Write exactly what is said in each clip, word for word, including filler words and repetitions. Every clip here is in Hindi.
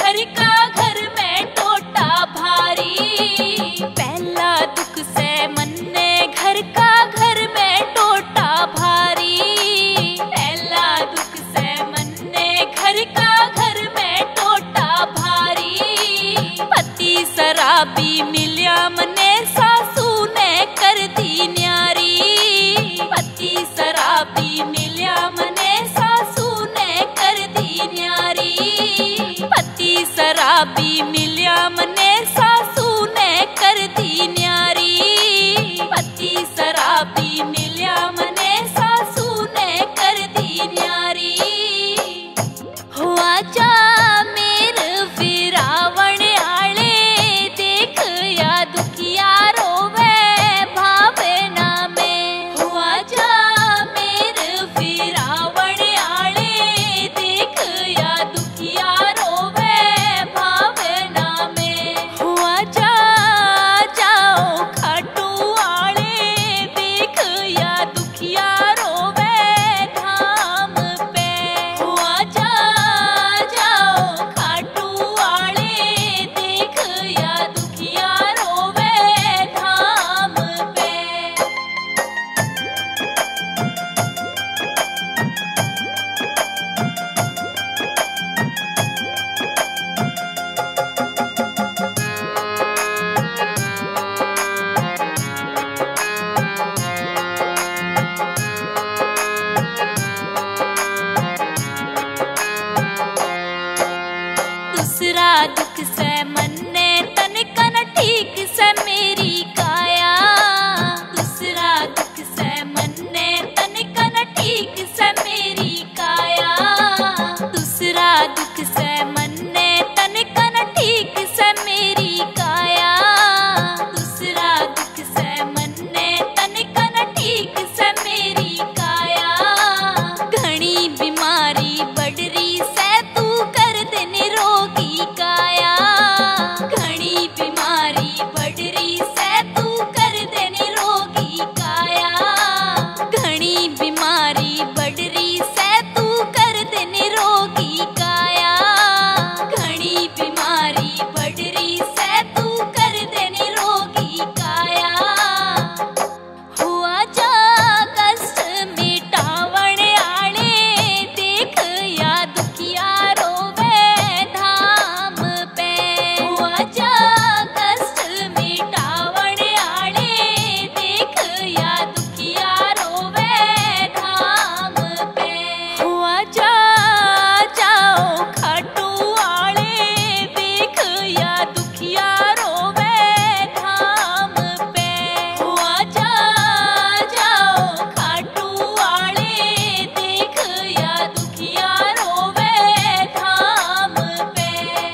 घर का घर में टोटा भारी। पहला दुख से मन्ने घर का घर में टोटा भारी। पहला दुख से मन्ने घर का घर में टोटा भारी। पति शराबी मिलिया मने सासू ने कर दी न्यारी। पति शराबी मिलिया मने सासू ने कर दी न्यारी। पति शराबी मिलिया मने सासू ने कर दी न्यारी। पति शराबी मिलिया मने सासू ने कर दी न्यारी। हुआ जा मेर फिरावण आले देख या दुखिया रोवे भावना में। हुआ जा मेर फिरावण आले देख या दुखिया रोवे भावना में। हुआ जा जाओ खाटू आले देख या दुखिया रोवे धाम पे। हुआ जा जाओ खाटू आले देख या दुखिया रोवे धाम पे। दूसरा दुख से मन्ने तन कन ठीक से मेरी काया। दूसरा दुख से मन्ने तन कन ठीक से मेरी काया। दूसरा दुख से मन्ने तन कन ठीक से मेरी काया। दूसरा दुख से मन्ने तन कन ठीक से मेरी काया। घनी बीमारी बढ़री से तू कर दे निरोगी काया। घनी बीमारी बढ़री से तू कर दे निरोगी काया। घनी बीमारी बढ़री से तू कर दे निरोगी काया। घनी बीमारी बढ़री से तू कर दे निरोगी काया। हुआ जा कष्ट मिटावण आले देख या दुखिया रोवे धाम पे। हुआ जा कष्ट मिटावण आले देख या दुखिया रोवे धाम पे। हुआ जा जाओ खाटू आले देख या दुखिया रोवे धाम पे। हुआ जा जाओ खाटू आले देख या दुखिया रोवे धाम पे।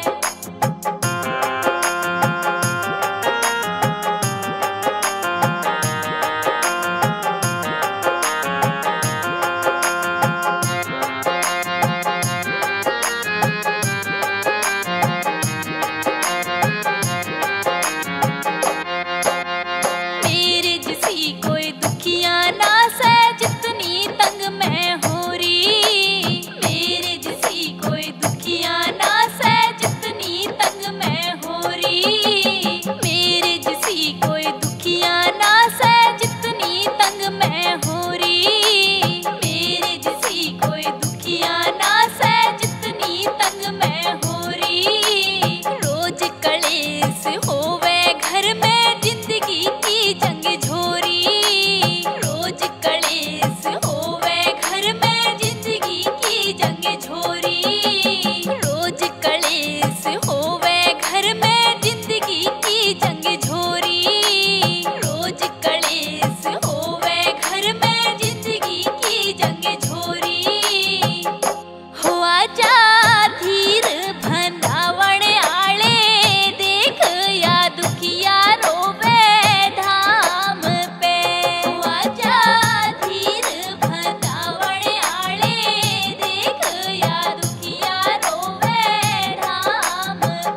मेरे जैसी कोई दुखिया ना से जितनी तंग मैं हो रही। मेरे जैसी कोई दुखिया ना से जितनी तंग मैं हो रही। मेरे जैसी कोई दुखिया ना से जितनी तंग मैं हो रही। मेरे जैसी कोई दुखिया ना से जितनी तंग मैं हो रही। रोज कलेश होवे घर में जिंदगी की जंग झोरी। रोज कलेश होवे घर में जिंदगी की जंग झोरी। रोज कलेश होवे घर में जिंदगी की जंग झोरी। रोज कलेश होवे घर में जिंदगी की जंग झोरी। हुआ जा धीर भंडावण आले देख या दुखिया रोवे धाम पे। हुआ जा धीर भंडावण आले देख या दुखिया रोवे धाम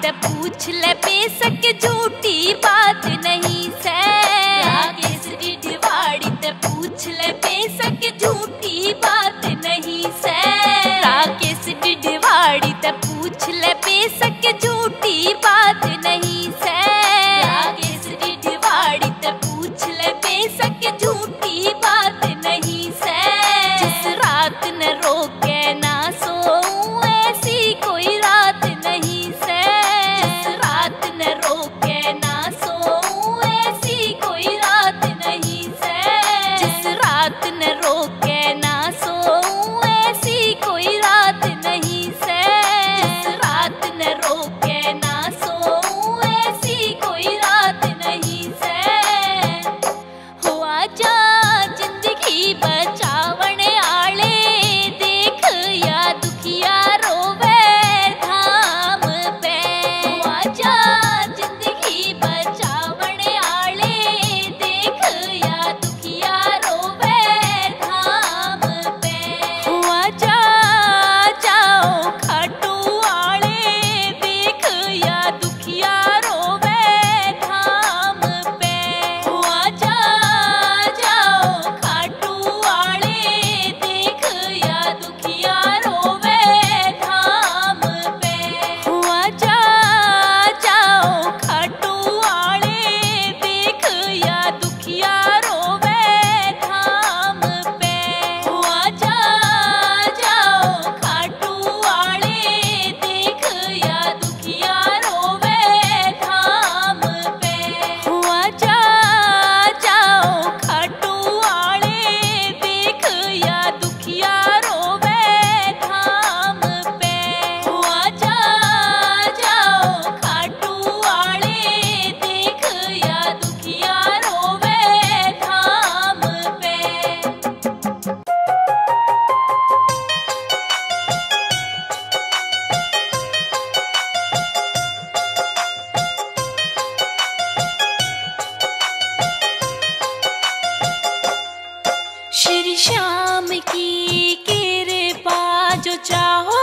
ते पूछ ले बेशक झूठी बात नहीं से। राकेश डिडवाड़ी ते पूछ ले बेशक झूठी बात नहीं से। राकेश डिडवाड़ी ते पूछ ले बेशक झूठी बात नहीं से। राकेश डिडवाड़ी ते पूछ ले बेशक झूठी बात नहीं से। जिस रात न रोके ना सोऊं ऐसी कोई रात नहीं से। जिस रात न रोके ना सोऊं ऐसी कोई रात नहीं से। जिस रात न रोके ना सोऊं ऐसी कोई रात नहीं से। जिस रात न रोके ना सोऊं ऐसी कोई रात नहीं से। हो आजा जिंदगी बचावण आले देख या दुखिया रोवे धाम पे। हो आजा जिंदगी बचावण आले देख या दुखिया रोवे धाम पे। हो आजा जाओ खाटू आले देख या दुखिया रोवे धाम पे। हो आजा जाओ खाटू आले देख या दुखिया रोवे धाम पे। हो आजा जाओ खाटू आले देख या दुखिया रोवे धाम पे। हो आजा जाओ खाटू आले देख या दुखिया रोवे धाम पे। हो आजा जाओ खाटू आले देख या दुखिया रोवे धाम पे। हो आजा जाओ खाटू आले देख या दुखिया रोवे धाम पे। श्री श्याम की कृपा जो चाहो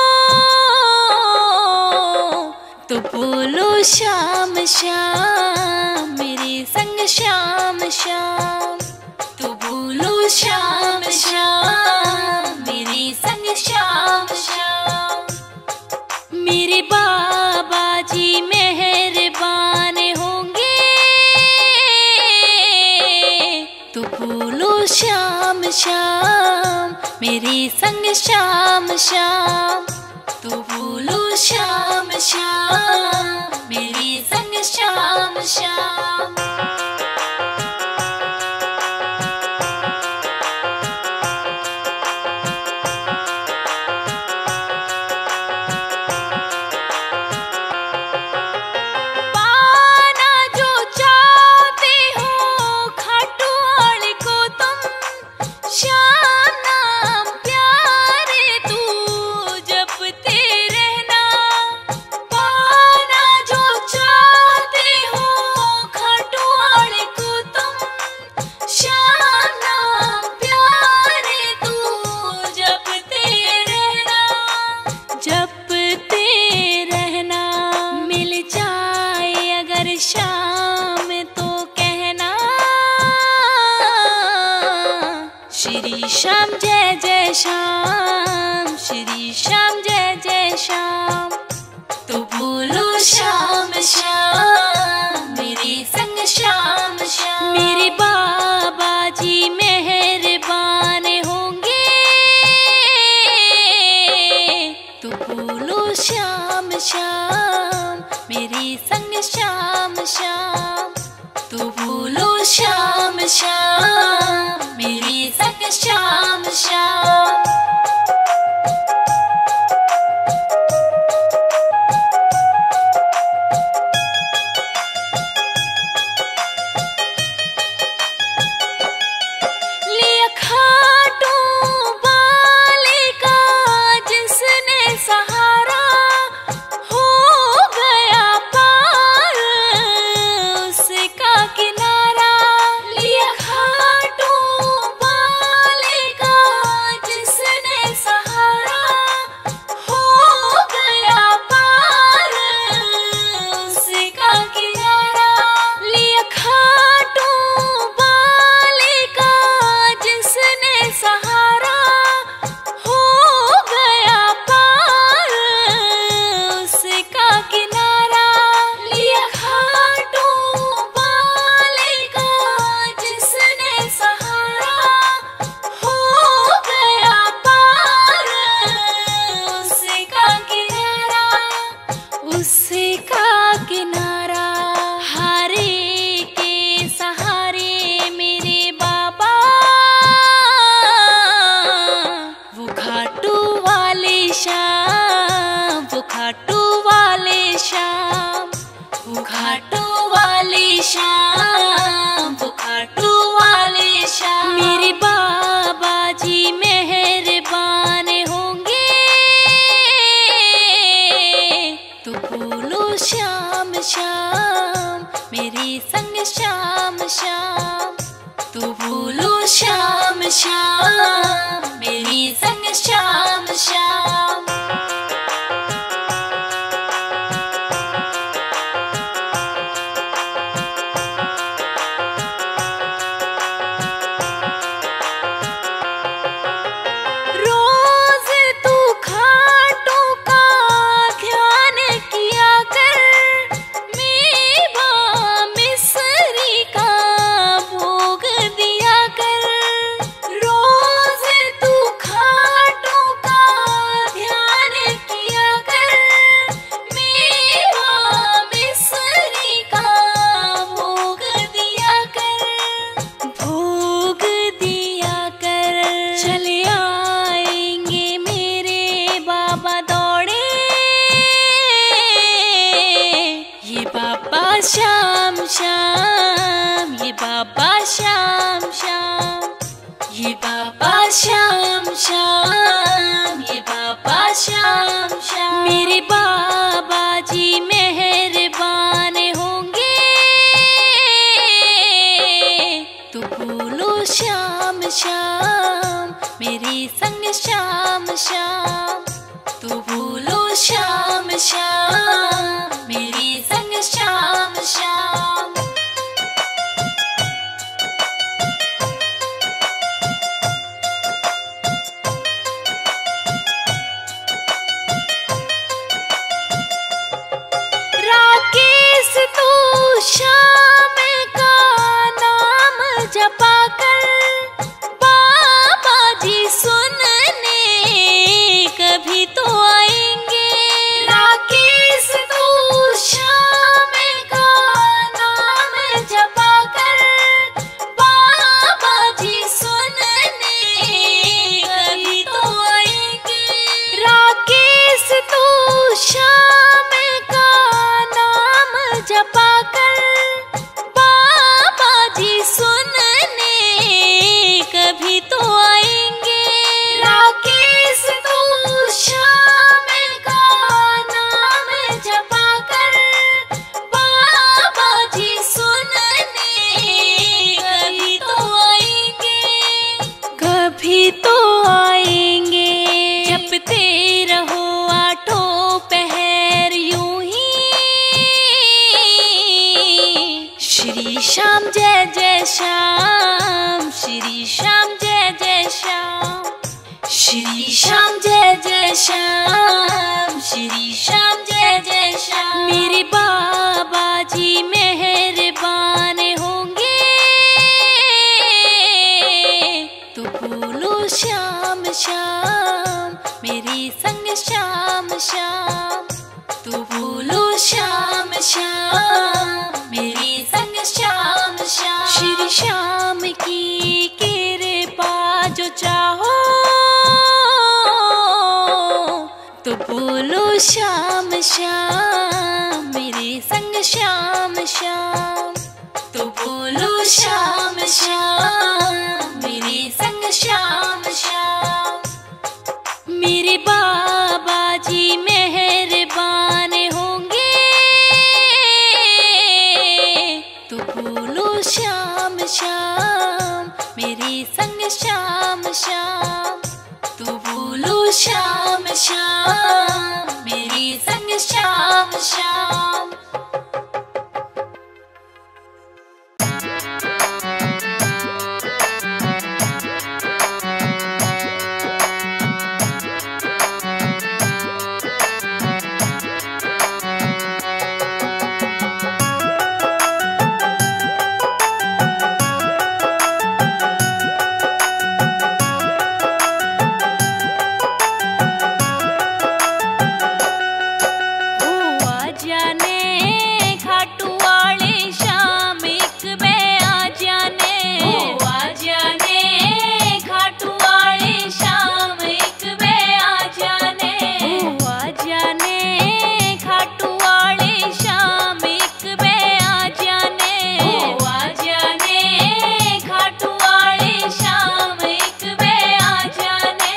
तो बोलो श्याम श्याम मेरे संग श्याम श्याम। तो बोलो श्याम श्याम मेरे संग श्याम श्याम। मेरे बाबा जी मेहरबान होंगे तो बोलो श्याम श्याम मेरे संग श्याम श्याम। तो बोलो श्याम श्याम मेरे संग श्याम श्याम। पाना जो चाहते हो खाटू वाले को तुम श्याम नाम प्यारे तू जपते रहना। पाना जो चाहते हो खाटू वाले को तुम श्याम नाम प्यारे तू जपते रहना। जपते रहना मिल जाए अगर शाम तो कहना। श्री श्याम जय जय श्याम श्री श्याम जय जय श्याम। तो बोलो श्याम श्याम मेरे संग श्याम श्याम। मेरे बाबा जी मेहरबान होंगे तो बोलो श्याम श्याम मेरे संग श्याम श्याम। तो बोलो श्याम श्याम मेरे संग श्याम श्याम। लिया खाटू वाले का जिसने सहारा हो गया पार उसका किनारा। लिया खाटू वाले का जिसने उसका किनारा हारे के सहारे मेरे बाबा, वो घाटू वाले शाम, वो घाटू वाले शाम, वो घाटू वाले शाम, वो घाटू वाले शाम। मेरे बाबा जी मेहरबान होंगे तो बोलो श्याम श्याम मेरे संग श्याम श्याम, तो बोलो श्याम श्याम मेरे संग श्याम श्याम। श्याम श्याम ये बाबा श्याम श्याम, ये बाबा श्याम श्याम, ये बाबा श्याम श्याम। मेरे बाबा जी मेहरबान होंगे तो बोलो श्याम श्याम मेरे संग श्याम श्याम, तो बोलो श्याम श्याम मेरे संग श्याम श्याम। राकेश तू श्याम का नाम जपा कर बाबा जी सुनने कभी तो आएंगे। राकेश तू श्याम का नाम जपा कर बाबा जी सुनने कभी तो आएंगे। राकेश तू श्याम का नाम जपा कर बाबा जी सुनने कभी तो आएंगे। राकेश तू श्याम का नाम जपा कर बाबा जी सुनने कभी तो आएंगे, कभी तो आएंगे। जपते रहो आठों पहर यूं ही, श्री श्याम जय जय श्याम, श्री श्याम जय जय श्याम, श्री श्याम जय जय श्याम, श्री श्याम जय जय श्याम। मेरे बाबा जी मेहरबान होंगे तो बोलो श्याम श्याम मेरे संग श्याम श्याम, तो बोलो श्याम श्याम मेरे संग श्याम श्याम। श्री श्याम की कृपा जो चाहो तो बोलो श्याम श्याम मेरे संग श्याम श्याम, तो बोलो श्याम श्याम मेरे संग श्याम श्याम। मेरे बाबा जी मेहरबान होंगे तो बोलो श्याम श्याम मेरे संग श्याम श्याम, तो बोलो श्याम श्याम मेरे संग श्याम श्याम। जाने खाटू वाले शाम एक बे आ जाने, ओ आ जाने खाटू वाले शाम एक बे आ जाने, ओ आ जाने खाटू वाले शाम एक बे आ जाने, ओ आ जाने खाटू वाले शाम एक बे आ जाने।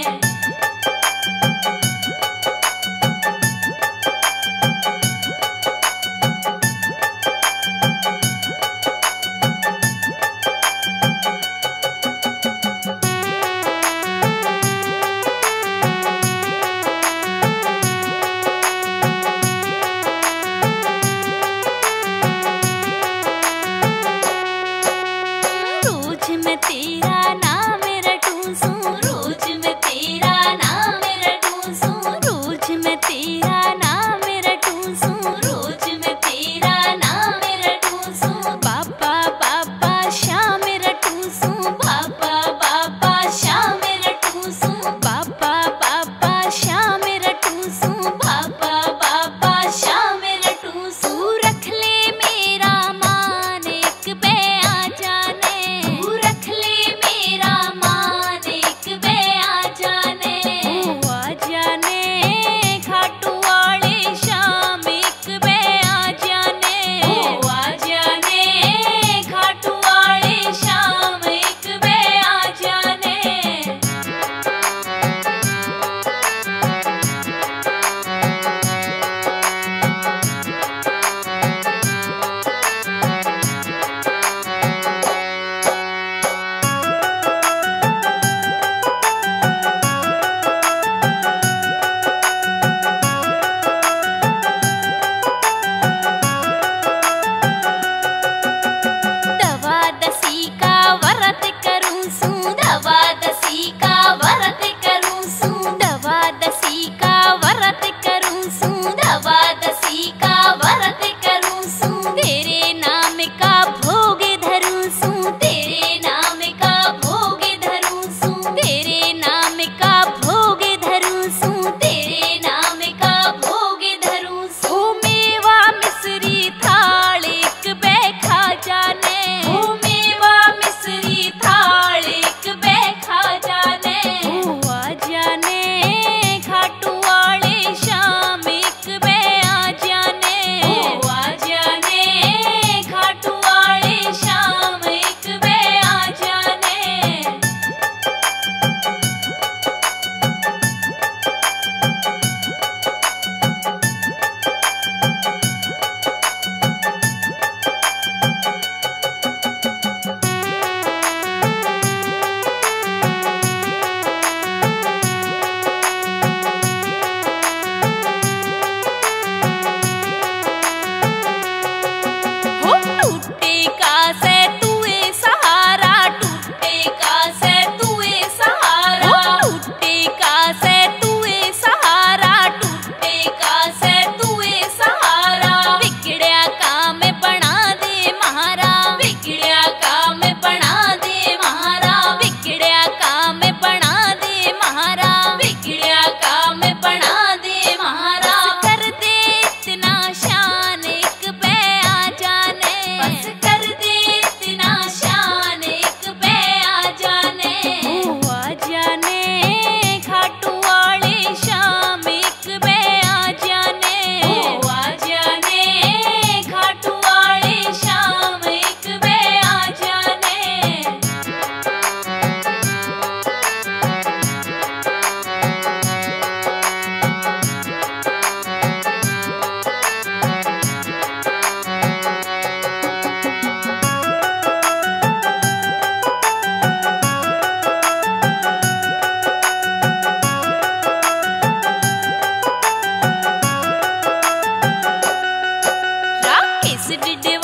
रोज मैं तेरा नाम रटूं, रोज मैं तेरा नाम रटूं, रोज मैं तेरा नाम रटूं, रोज मैं तेरा नाम रटूं, बाबा बाबा शाम रटूं, बाबा बाबा शाम रटूं, बाबा बाबा शाम रटूं, बाबा बाबा शाम रटूं। रख ले मेरा मान एक बे आ जाने, तू रख ले मेरा मान एक बे आ जाने, ओ आ जाने खाटू वाले शाम एक बे आ जाने, ओ आ जाने खाटू वाले शाम एक बे आ जाने। दवा दसी का व्रत करूं सूं, दवा दसी का व्रत करूं सूं, दवा दसी का व्रत करूं सूं, दवा दसी का व्रत करूं सूं, तेरे नाम का भोग धरूं सूं, तेरे नाम का भोग धरूं सूं, तेरे नाम का भोग धरूं सूं, तेरे नाम का भोग धरूं सूं। मेवा मिश्री थाल एक बे खा जाने, ओ मेवा मिश्री थाल एक बे खा जाने, ओ आ जाने खाटू वाले शाम एक बे आ जाने, ओ आ जाने खाटू वाले शाम एक बे आ जाने। हो टूटे का से तुए सहारा, टूटे का से तुए सहारा, टूटे का से तुए सहारा, टूटे का से तुए सहारा। बिगड़िया काम बना दे महारा, बिगड़िया काम बना दे महारा, बिगड़िया काम बना दे महारा, बिगड़िया काम बना दे महारा। बस कर दे इतना शान एक बे आ जाने, बस कर दे इतना शान एक बे आ जाने, ओ आ जाने खाटू वाले शाम एक बे आ जाने, ओ आ जाने खाटू वाले शाम एक बे आ जाने। राकेश डिडे